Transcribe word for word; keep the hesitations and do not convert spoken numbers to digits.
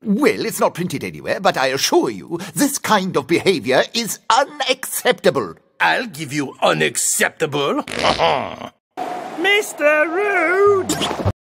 Well, it's not printed anywhere, but I assure you, this kind of behavior is unacceptable. I'll give you unacceptable. Mister Rude!